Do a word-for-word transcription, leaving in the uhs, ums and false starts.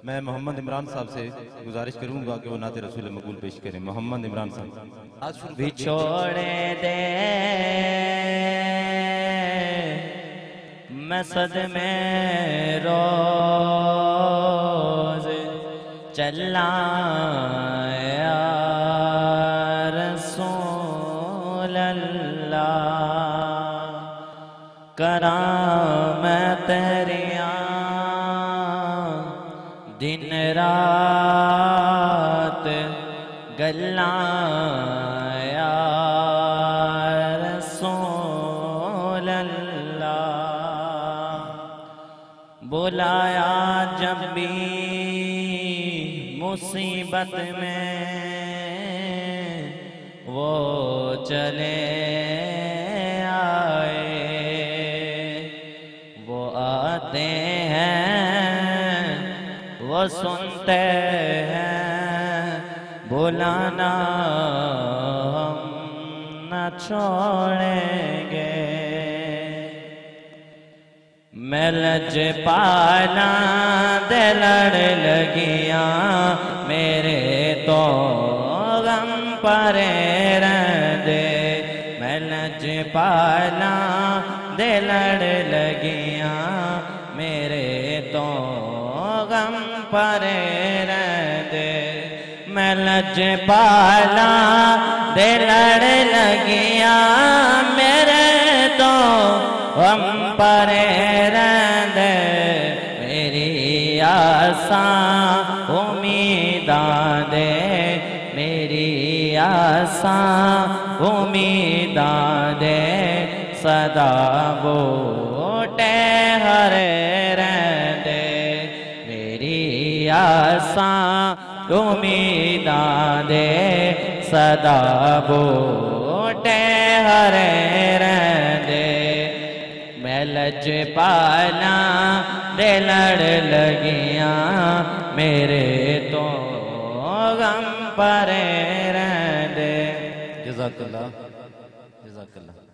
میں محمد عمران صاحب سے گزارش کروں گا کہ وہ نعت رسول مقبول پیش کریں. محمد عمران صاحب آج شروع بچھوڑے دے میں صدمے روز چلا یا رسول اللہ کراں میں تیریاں دن رات گلاں یا رسول اللہ بلایا جب بھی مصیبت میں وہ چلے آئے وہ آتے ہیں وہ سنتے ہیں بلانا ہم نہ چھوڑیں گے میں لج پالا دے لڑ لگیاں میرے تو غم پرے رہندے میں لج پالا دے لڑ لگیاں میرے تو غم پرے رہندے میں لج پالا دے لڑ لگیاں میرے تو غم پرے رہندے میری آساں امیداں دے میری آساں امیداں دے صدا بوٹے ہرے رہندے میری آساں امیداں دے صدا بوٹے ہرے رہندے میں لج پالا دے لڑ لگیاں میرے تو غم پرے رہندے. جزاک اللہ جزاک اللہ.